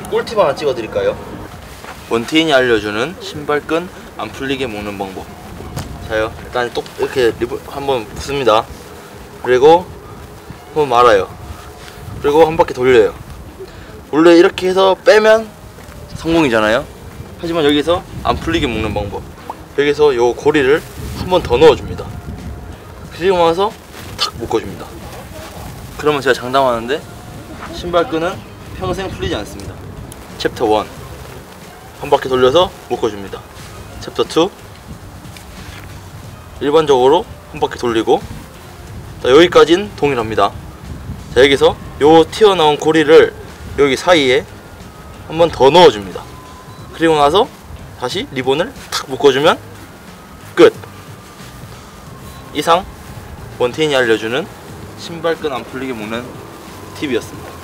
꿀팁 하나 찍어드릴까요? 원태인이 알려주는 신발끈 안 풀리게 묶는 방법. 자요, 일단 똑 이렇게 리본 한번 붙습니다. 그리고 한번 말아요. 그리고 한 바퀴 돌려요. 원래 이렇게 해서 빼면 성공이잖아요. 하지만 여기서 안 풀리게 묶는 방법, 여기서 요 고리를 한 번 더 넣어줍니다. 그리고 나서 탁 묶어줍니다. 그러면 제가 장담하는데 신발끈은 평생 풀리지 않습니다. 챕터 1, 한 바퀴 돌려서 묶어줍니다. 챕터 2, 일반적으로 한 바퀴 돌리고. 자, 여기까지는 동일합니다. 자, 여기서 요 튀어나온 고리를 여기 사이에 한 번 더 넣어줍니다. 그리고 나서 다시 리본을 탁 묶어주면 끝! 이상 원태인이 알려주는 신발끈 안 풀리게 묶는 팁이었습니다.